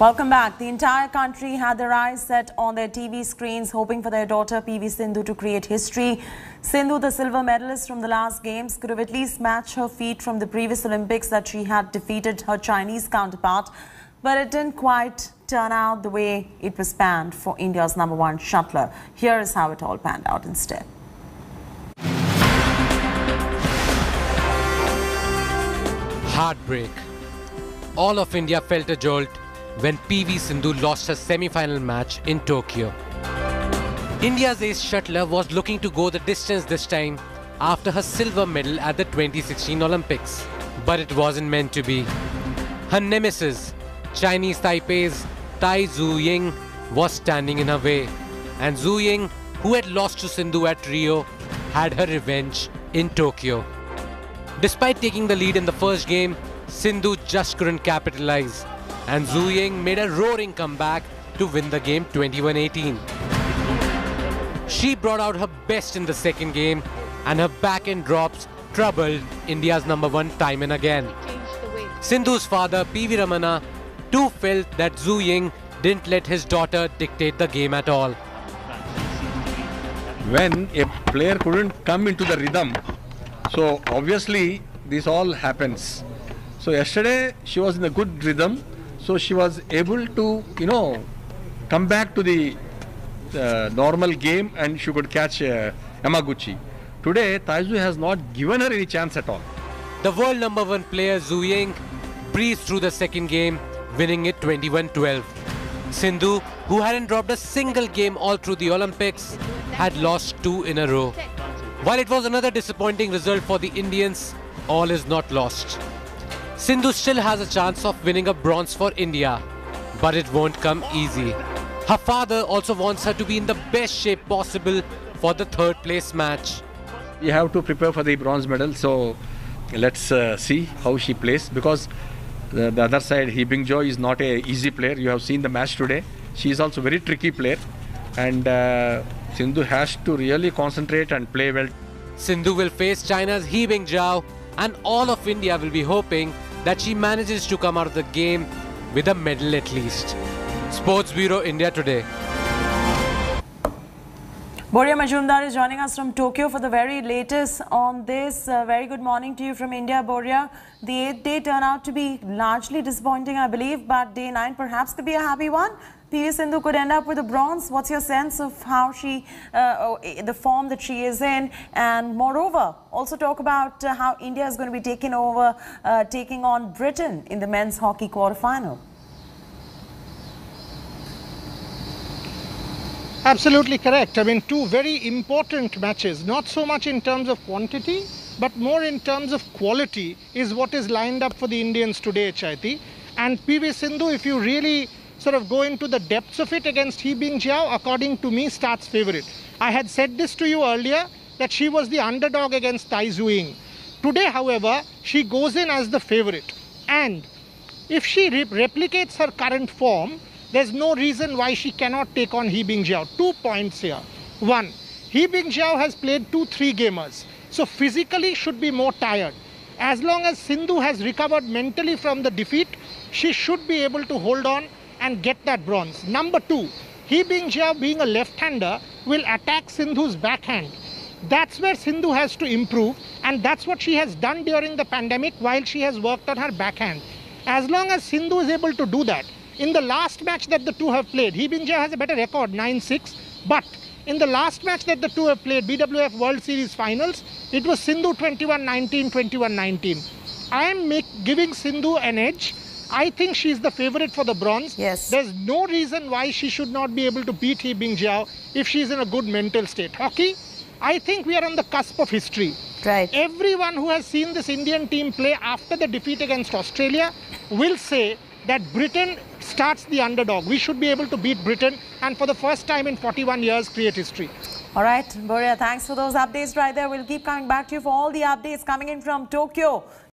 Welcome back. The entire country had their eyes set on their TV screens, hoping for their daughter PV Sindhu to create history. Sindhu, the silver medalist from the last games, could have at least matched her feat from the previous Olympics that she had defeated her Chinese counterpart. But it didn't quite turn out the way it was planned for India's #1 shuttler. Here is how it all panned out instead. Heartbreak. All of India felt a jolt when PV Sindhu lost her semi-final match in Tokyo. India's ace shuttler was looking to go the distance this time after her silver medal at the 2016 Olympics. But it wasn't meant to be. Her nemesis, Chinese Taipei's Tai Tzu Ying, was standing in her way. And Tzu Ying, who had lost to Sindhu at Rio, had her revenge in Tokyo. Despite taking the lead in the first game, Sindhu just couldn't capitalize. And Tzu Ying made a roaring comeback to win the game 21-18. She brought out her best in the second game, and her backhand drops troubled India's #1 time and again. Sindhu's father, PV Ramana, too felt that Tzu Ying didn't let his daughter dictate the game at all. When a player couldn't come into the rhythm, so obviously this all happens. So yesterday she was in a good rhythm, so she was able to, come back to the normal game and she could catch Yamaguchi. Today, Tai Tzu has not given her any chance at all. The world #1 player Tzu Ying breezed through the second game, winning it 21-12. Sindhu, who hadn't dropped a single game all through the Olympics, had lost 2 in a row. While it was another disappointing result for the Indians, all is not lost. Sindhu still has a chance of winning a bronze for India, but it won't come easy. Her father also wants her to be in the best shape possible for the third place match. We have to prepare for the bronze medal, so let's see how she plays, because the other side, Hee Bingjiao, is not an easy player. You have seen the match today. She is also a very tricky player, and Sindhu has to really concentrate and play well. Sindhu will face China's Hee Bingjiao, and all of India will be hoping that she manages to come out of the game with a medal at least. Sports Bureau, India Today. Boria Majumdar is joining us from Tokyo for the very latest on this. Very good morning to you from India, Boria. The 8th day turned out to be largely disappointing, I believe, but day 9 perhaps could be a happy one. PV Sindhu could end up with a bronze. What's your sense of how the form that she is in? And moreover, also talk about how India is going to be taking on Britain in the men's hockey quarterfinal. Absolutely correct. I mean, 2 very important matches, not so much in terms of quantity, but more in terms of quality is what is lined up for the Indians today, Chaiti. And PV Sindhu, if you really sort of go into the depths of it against Hee Bingjiao, according to me, starts favourite. I had said this to you earlier, that she was the underdog against Tai Tzu Ying. Today, however, she goes in as the favourite. And if she replicates her current form, there's no reason why she cannot take on Hee Bingjiao. 2 points here. 1, Hee Bingjiao has played 2-3 gamers, so physically should be more tired. As long as Sindhu has recovered mentally from the defeat, she should be able to hold on and get that bronze. Number 2, Hee Bingjiao, being a left-hander, will attack Sindhu's backhand. That's where Sindhu has to improve, and that's what she has done during the pandemic while she has worked on her backhand. As long as Sindhu is able to do that, in the last match that the two have played, Hee Bingjiao has a better record, 9-6, but in the last match that the two have played, BWF World Series Finals, it was Sindhu 21-19, 21-19. I am giving Sindhu an edge. I think she's the favourite for the bronze. Yes. There's no reason why she should not be able to beat Hee Bingjiao if she's in a good mental state. Hockey, I think we are on the cusp of history. Right. Everyone who has seen this Indian team play after the defeat against Australia will say that Britain starts the underdog. We should be able to beat Britain and for the first time in 41 years create history. All right, Boria, thanks for those updates right there. We'll keep coming back to you for all the updates coming in from Tokyo.